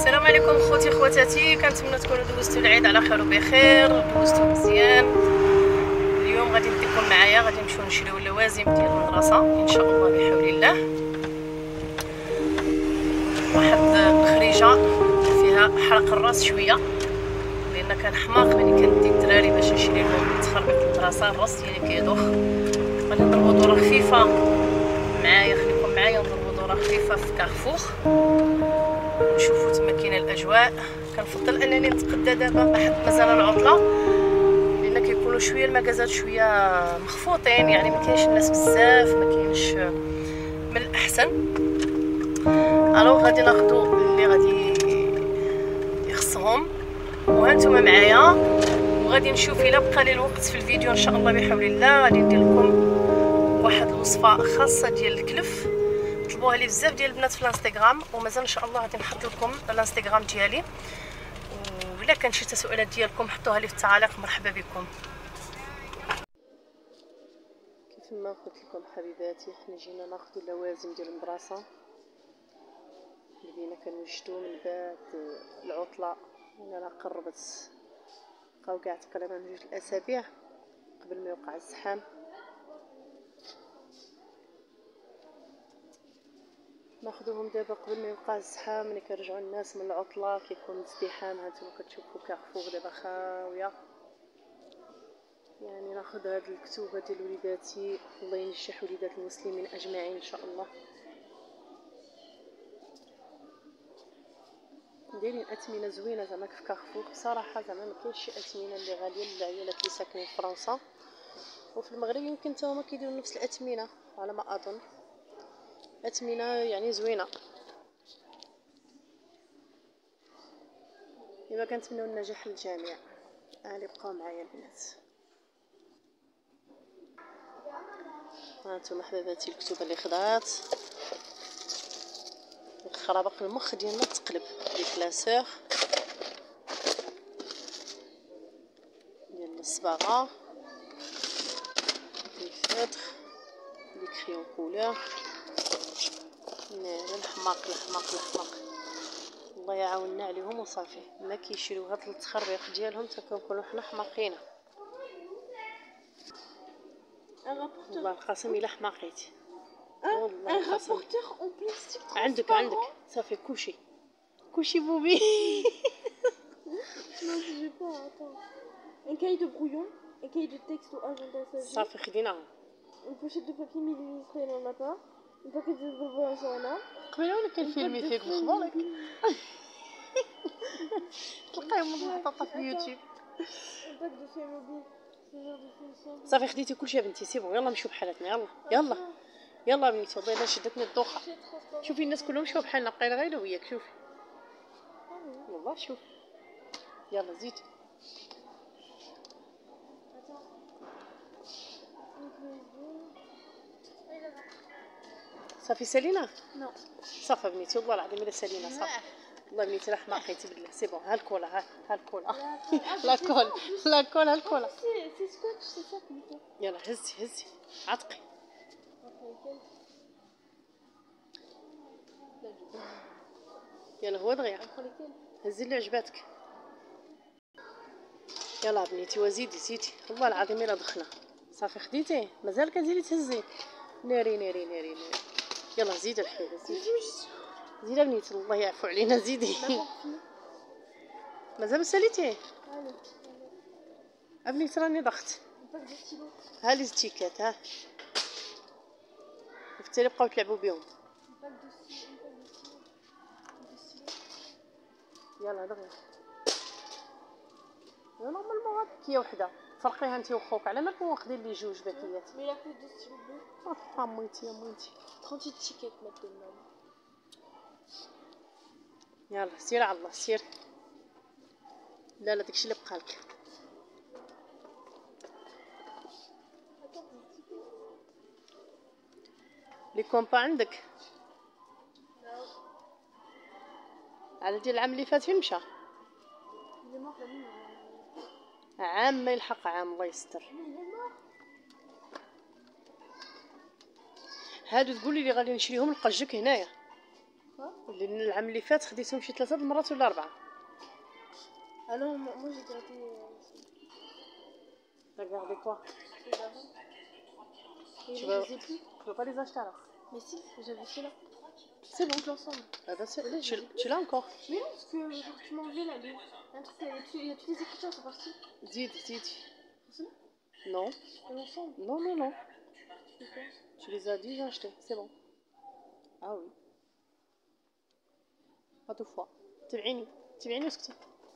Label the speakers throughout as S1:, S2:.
S1: السلام عليكم خوتي خواتاتي، كنتمنى تكونوا دوزتوا العيد على خير وبخير، دوزتوا مزيان. اليوم غادي نديكم معايا، غادي نمشيو نشريو اللوازم ديال المدرسه ان شاء الله بحول الله. واحد الخريجه فيها حرق الراس شويه، لان كان حماق ملي كندي الدراري باش نشري لهم تخربيق المدرسه، الراس ديالي كيدوخ. غادي نضربو دوره خفيفه معايا، خليكم معايا نضربو دوره خفيفه في كارفوخ نشوفوا تما كاينه الاجواء. كنفضل انني نتقدى دابا بحد مازال العطله، لان كيكونوا شويه المكازات شويه مخفوطين، يعني ما كاينش الناس بزاف، ما كاينش من الاحسن. الو غادي ناخذوا اللي غادي يخصهم وهانتوما معايا، وغادي نشوف الا بقى لي الوقت في الفيديو ان شاء الله بحول الله غادي ندير لكم واحد الوصفه خاصه ديال الكلف. طلبوها لي بزاف ديال البنات في الانستغرام، ومازال ان شاء الله غادي نحط لكم الانستغرام ديالي، ولا كان شي تساؤلات ديالكم حطوها لي في التعاليق، مرحبا بكم. كيف ما قلت لكم حبيباتي، حنا جينا ناخذ اللوازم ديال المدرسه اللي بينا كنوجدو من بعد العطله، انا قربت بقاو كاع تقريبا 2 الاسابيع قبل ما يوقع الزحام. ناخذوهم دابا قبل ما يوقع الزحام، ملي كيرجعوا الناس من العطله كيكون ازدحام. هانتوما كتشوفوا كارفور دابا خاويه، يعني ناخذ هاد الكتوبه ديال وليداتي، الله ينجح وليدات المسلمين اجمعين ان شاء الله. دايرين اثمنه زوينه زعما في كارفور بصراحه، زعما ما كاينش شي اثمنه اللي غاليه للعيالات اللي ساكنين في فرنسا وفي المغرب، يمكن حتى هما كيديروا نفس الاثمنه على ما اظن، اثمنه يعني زوينه. ديما كنتمنوا النجاح للجميع. اللي بقاو معايا البنات، هانتوما حبيباتي الكتوبه اللي خضات، خرابق المخ ديالنا تقلب، لي كلاسور ديال الصباغه، لي فوتر، لي كريون كولور، الحماق الله يعاوننا عليهم وصافي، ما كيشريو هاد التخربيق ديالهم حتى كنكونوا حنا حماقين. والله القسم الا حماقيتي، والله القسم. عندك صافي كلشي بوبي.
S2: Un cahier de brouillon, un cahier de texte ou agenda sage.
S1: صافي خديناهم.
S2: Une pochette de papier millimétrée, on n'en a pas. Une paquet de bonbons à Johanna.
S1: قبيله ولا كان فيلمي فيك بخبارك. تلقاهم محطوطه في يوتيوب.
S2: Un pack de feuilles mobiles. Ce genre de finition.
S1: صافي خديتي كلشي يا بنتي، سي بون يلا نمشيو بحالاتنا. يلا بنتي، والله الا شدتني الدوخه. شوفي الناس كلهم مشاو بحالنا، بقينا غير وياك. شوفي والله شوف، يلا زيد. صافي سالينا؟
S2: نو
S1: صافي بنيتي، والله العظيم الا سالينا صافي. والله بنيتي راه حماقيتي بالله. سي بون، ها الكولا، ها الكولا. لا كولا.
S2: C'est scotch, c'est ça plutôt.
S1: يلا هزي عتقي. يلا هو دغيا هزي اللي عجباتك. يلا بنيتي وزيدي والله العظيم الا دخلنا. صافي خديتي، مازال كتزيدي تهزي. ناري. يلا زيد الحبيبه، زيد بنيتي، الله يعفو علينا. زيدي مازال ما ساليتي. بنيتي راني ضغط. ها لي ستيكات، ها بالتالي بقاو تلعبوا بهم. يلا دغيا. نورمالمون هاد كيه وحده، فرقيها انت وخوك، على مالكم واخدين لي جوج باكيات.
S2: Mais la coupe de stylo bleu.
S1: امويتي
S2: 38 tickets maintenant.
S1: يلا سير على الله سير. لا داكشي اللي بقالك. لي كومبا عندك على ديال العام اللي فات فين مشى؟ عام ما يلحق عام، الله يستر. هادو تقولي لي غادي نشريهم لقجك هنايا، لان العام اللي فات خديتهم شي 3 المرات ولا 4.
S2: Ah non, moi j'ai gardé.
S1: Regardez quoi?
S2: Et
S1: Tu
S2: là,
S1: vas-
S2: je sais plus.
S1: Tu veux pas les acheter alors?
S2: Mais si, j'avais fait là.
S1: C'est bon.
S2: Tout l'ensemble.
S1: Ah bah
S2: Là, je l'ai
S1: tu l'as encore?
S2: Mais non, parce que genre, tu m'as enlevé là. Un truc, il y a tous les écouteurs, c'est parti.
S1: Zid.
S2: C'est ça?
S1: Non.
S2: L'ensemble.
S1: Non.
S2: C'est quoi?
S1: Tu les as déjà achetés, c'est bon. Ah oui. Pas deux fois. تبعيني واسكتي.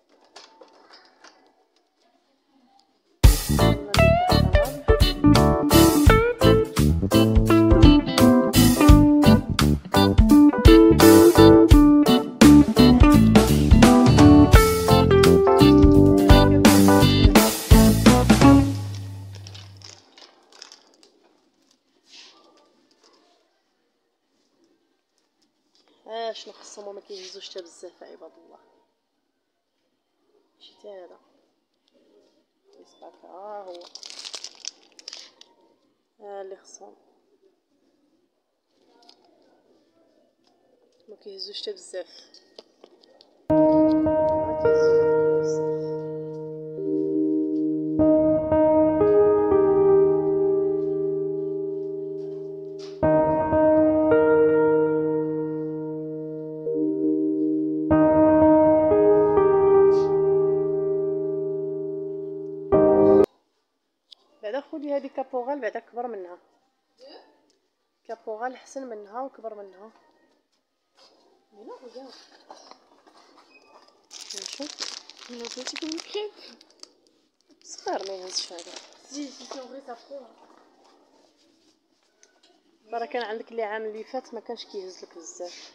S1: شنو خصهم ما كيهزوش حتى بزاف عباد الله. شتي هذا يسقاك هو اللي خصهم ما كيهزوش حتى بزاف. بعدا خولي هذه كابوغال بعدا كبر منها. كابوغال حسن منها وكبر منها.
S2: Mais non, regarde.
S1: نشوف
S2: Il a senti comme une crêpe.
S1: صغير ما يهزش هذا.
S2: Si, en vrai, ça prend.
S1: راه كان عندك اللي عام اللي فات ما كانش كيهز لك بزاف.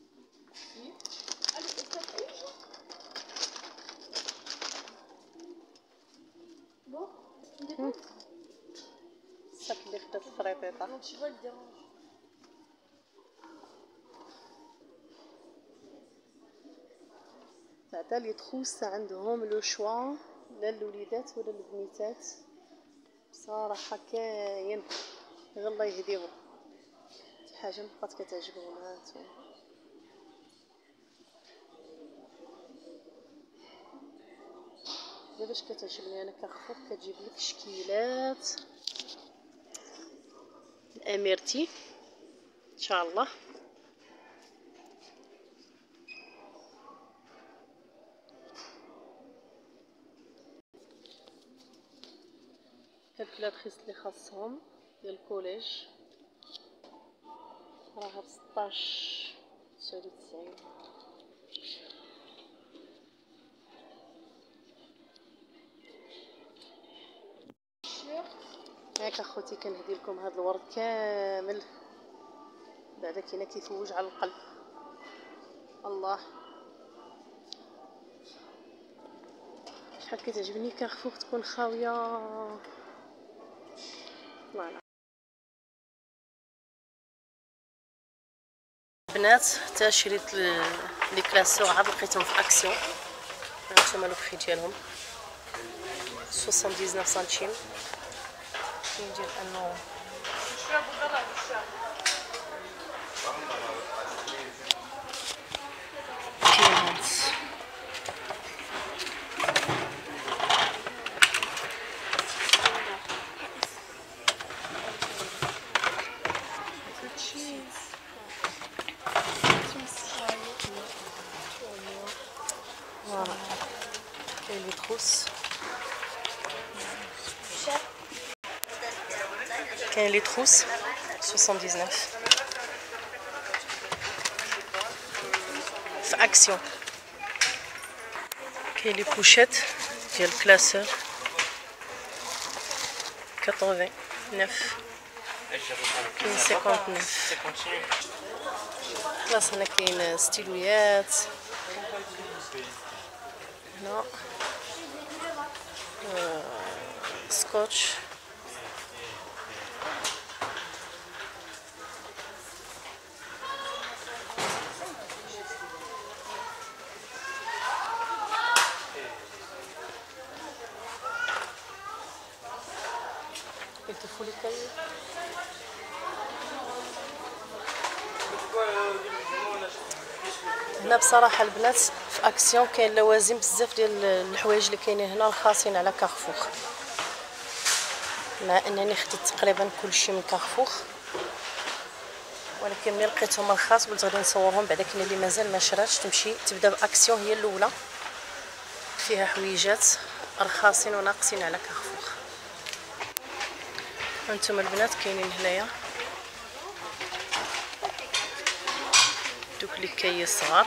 S2: Bon, il dépend.
S1: الصاك اللي خدات الخريطيطه.
S2: Non, tu vois, il dérange.
S1: بعدا لي تخوس عندهم لو شوا لا الوليدات ولا البنيتات بصراحه كاين غير الله يهديهم. شي حاجه ما بقات كتعجبهم هانتوما. باش كتعجبني انا كارفور كتجيب لك شكيلات الاميرتي ان شاء الله. كالكولاتريس اللي خاصهم ديال الكوليج راها ب 16.99. هاك اخوتي كنهدي لكم هذا الورد كامل بعدا كاينه كيفوج على القلب. الله شحال كتعجبني كارفور تكون خاويه. فوالا بنات حتى شريت لي كلاسور عاد لقيتهم في اكسيون. هانتوما لو بري ديالهم 79 سنتيم. ندير انه فوالا كاين لي تروس. كاين لي تروس 79 في اكسيون. كاين لي بوشيت ديال الكلاسور 89. كاين 59. خلاص هنا كاين ستيلويات هنا سكوتش. Il te faut les cahiers. هنا بصراحه البنات في اكسيون كاين لوازم بزاف ديال الحوايج اللي كاينين هنا رخاصين على كارفور، مع انني خديت تقريبا كلشي من كارفور، ولكن ملي لقيتهم رخاص قلت غادي نصورهم بعدا. كاين اللي مازال ما شراتش تمشي تبدا باكسيون هي الاولى، فيها حويجات رخاصين وناقصين على كارفور. هانتوما البنات كاينين هنايا دوك لي كاي صغار،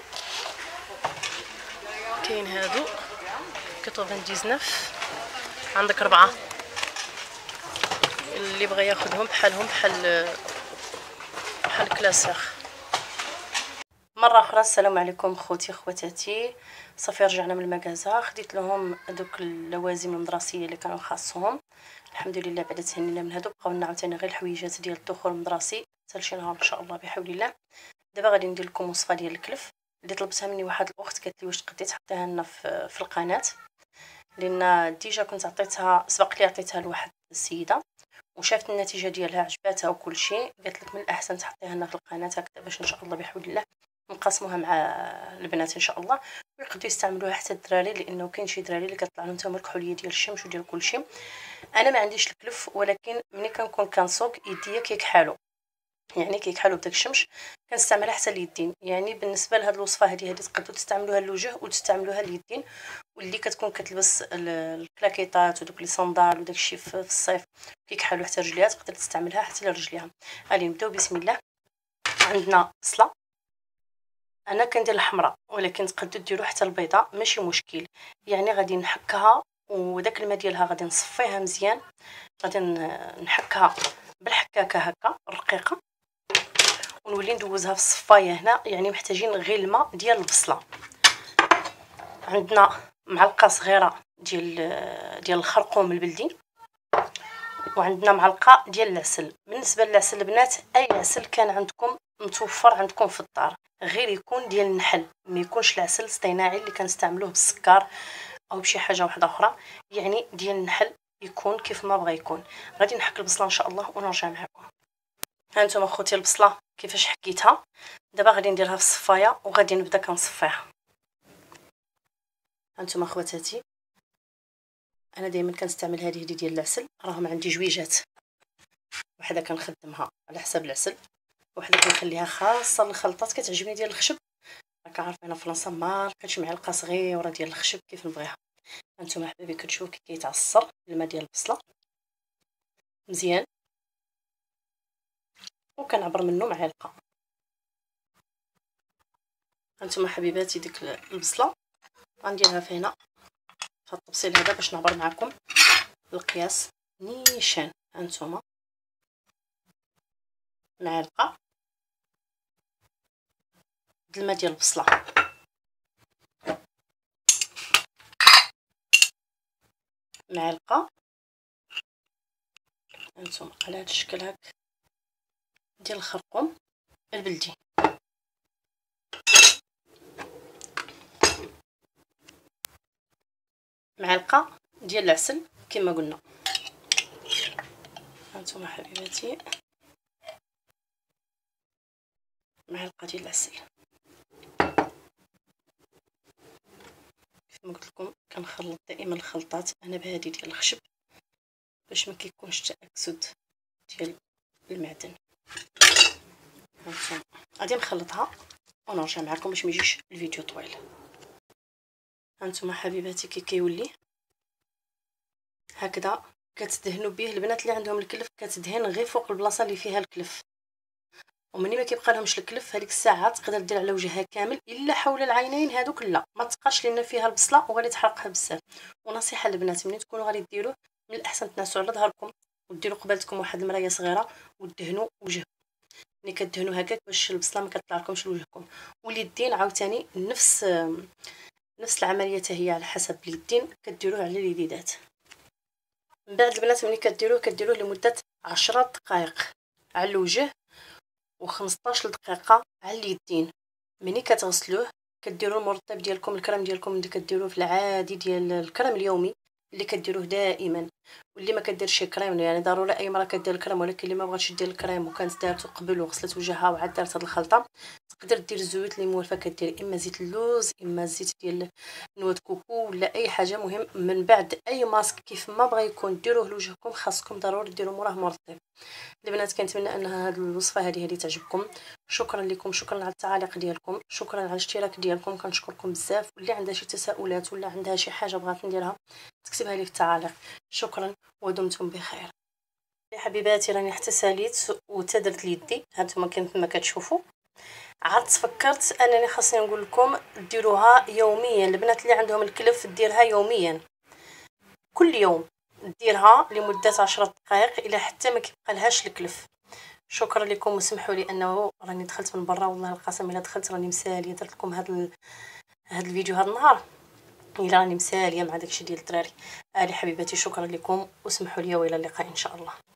S1: كاين هادو 99 عندك 4 اللي بغى ياخذهم بحالهم بحال كلاسير. مره اخرى السلام عليكم خوتي خواتاتي، صافي رجعنا من المغازه، خديت لهم دوك اللوازم المدرسيه اللي كانوا خاصهم، الحمد لله بعدا تهنينا من هادو. بقاو لنا عاوتاني غير الحويجات ديال الدخول المدرسي حتى لشي نهار ان شاء الله بحول الله. دابا غادي ندير لكم وصفه ديال الكلف اللي طلبتها مني واحد الاخت، قالت لي واش تقدري تحطيها لنا في القناه، لان ديجا كنت عطيتها سبق لي عطيتها لواحد السيده وشافت النتيجه ديالها عجباتها وكل شيء، قالت لك من الاحسن تحطيها لنا في القناه هكذا باش ان شاء الله بحول الله نقسموها مع البنات ان شاء الله ويقدروا يستعملوها حتى الدراري، لانه كاين شي دراري اللي كطلع لهم تما الكحوليه ديال الشمس وديال كل شيء. انا ما عنديش الكلف، ولكن ملي كنكون كنصوب يديا كيكحالو، يعني كيكحالو بداك الشمس كنستعملها حتى اليدين. يعني بالنسبه لهاد الوصفه هذه تقدروا تستعملوها للوجه وتستعملوها لليدين، واللي كتكون كتلبس الكلاكيطات ودوك لي صندال وداك الشيء في الصيف كيكحالو حتى رجليها، تقدر تستعملها حتى لرجليها. غادي نبداو بسم الله. عندنا بصله، انا كندير الحمراء ولكن تقدروا ديروا حتى البيضاء ماشي مشكل. يعني غادي نحكها وداك الماء ديالها غادي نصفيها مزيان، غادي نحكها بالحكاكه هكا رقيقه ونولي ندوزها في الصفايه هنا. يعني محتاجين غير الماء ديال البصله. عندنا معلقه صغيره ديال الخرقوم البلدي، وعندنا معلقه ديال العسل. بالنسبه للعسل البنات اي عسل كان عندكم متوفر عندكم في الدار، غير يكون ديال النحل، ما يكونش العسل الاصطناعي اللي كنستعملوه بالسكر او بشي حاجه واحده اخرى. يعني ديال النحل يكون كيف ما بغى يكون. غادي نحك البصله ان شاء الله ونرجع معكم. هانتوما خوتي البصله كيفاش حكيتها، دابا غادي نديرها في الصفايه وغادي نبدا كنصفيها. هانتوما خواتاتي انا دائما كنستعمل هذه ديال العسل، راهم عندي جويجات، وحده كنخدمها على حساب العسل وحده كنخليها خاصه للخلطات. كتعجبني ديال الخشب، راك عارف انا فرنسا ماركه معلقه صغيره ديال الخشب كيف نبغيها. هانتوما حبايبي كتشوفوا كي كيتعصر الماء ديال البصله مزيان وكنعبر منه معلقه. هانتوما حبيباتي ديك البصله غنديرها في هنا في الطبسيل هذا باش نعبر معكم القياس نيشان. هانتوما معلقه د الماء ديال البصله، معلقه هانتوما على هذا الشكل هكا ديال الخرقوم البلدي، معلقه ديال العسل كما قلنا. هانتوما حبيباتي معلقه ديال العسل. كما قلت لكم كنخلط دائما الخلطات انا بهذه ديال الخشب باش ما كيكونش تاكسد ديال المعدن. هانتوما غادي نخلطها ونرجع معكم باش ما يجيش الفيديو طويل. هانتوما حبيباتي كي كيولي هكذا كتدهنوا به. البنات اللي عندهم الكلف كتدهن غير فوق البلاصه اللي فيها الكلف، ومني ما كيبقى لهمش الكلف هذيك الساعه تقدر دير على وجهها كامل الا حول العينين هذوك لا ما تبقاش لان فيها البصله وغادي تحرقها بزاف. ونصيحه للبنات ملي تكونوا غادي ديروه من الاحسن تنعسوا على ظهركم وديروا قبالتكم واحد المرايه صغيره ودهنوا وجهكم. ملي كدهنوا هكاك باش البصله ما كتطلع لكمش لوجهكم. واليدين عاوتاني نفس العمليه هي على حسب اليدين كديروه على اليديدات. من بعد البنات ملي كديروه لمده 10 دقائق على الوجه و15 دقيقه على اليدين. ملي كتغسلوه كديروا المرطب ديالكم الكريم ديالكم اللي كديروه في العادي ديال الكريم اليومي اللي كديروه دائما واللي ما كديرش كريم، يعني ضروري اي مرة كدير الكريم، ولكن اللي ما بغاتش دير الكريم وكانت دارته قبل وغسلت وجهها وعاد دارت هاد الخلطه، تقدر دير الزيوت اللي موالفه، كدير اما زيت اللوز اما زيت ديال نواه كوكو ولا اي حاجه. مهم من بعد اي ماسك كيف ما بغى يكون ديروه لوجهكم، خاصكم ضروري ديروا موراه مرطب. البنات كنتمنى ان هذه الوصفه هذه تعجبكم. شكرا لكم، شكرا على التعاليق ديالكم، شكرا على الاشتراك ديالكم، كنشكركم بزاف. واللي عندها شي تساؤلات ولا عندها شي حاجه بغات نديرها تكتبها لي في التعاليق. شكرا ودمتم بخير يا حبيباتي. راني حتى ساليت وتدرت ليدي، هانتوما كما كتشوفوا. عاد فكرت انني خاصني نقول لكم ديروها يوميا. البنات اللي عندهم الكلف ديرها يوميا، كل يوم ديرها لمده 10 دقائق الى حتى ما كيبقى لهاش الكلف. شكرا لكم، وسمحوا لي انه راني دخلت من برا، والله القسم الا دخلت راني مساليه. درت لكم هذا الفيديو هذا النهار الا راني مساليه مع داكشي ديال الدراري. حبيباتي شكرا لكم وسمحوا لي، والى اللقاء ان شاء الله.